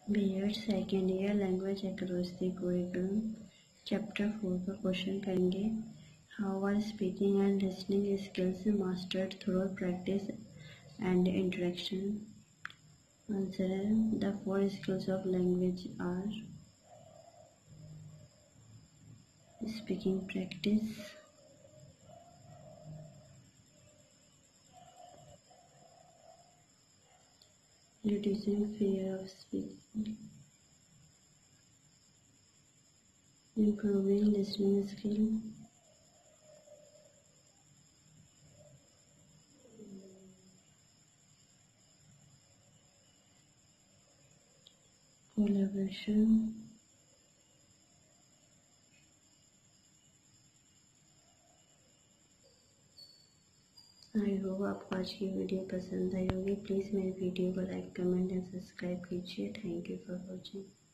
B.Ed second year language across the curriculum chapter 4 का question करेंगे। How are speaking and listening skills mastered through practice and interaction. Answer है the 4 skills of language are speaking practice, reducing fear of speaking, improving listening skill, collaboration। I hope आपको आज की video पसंद आई होगी। Please मेरी video को like, comment and subscribe कीजिए। Thank you for watching.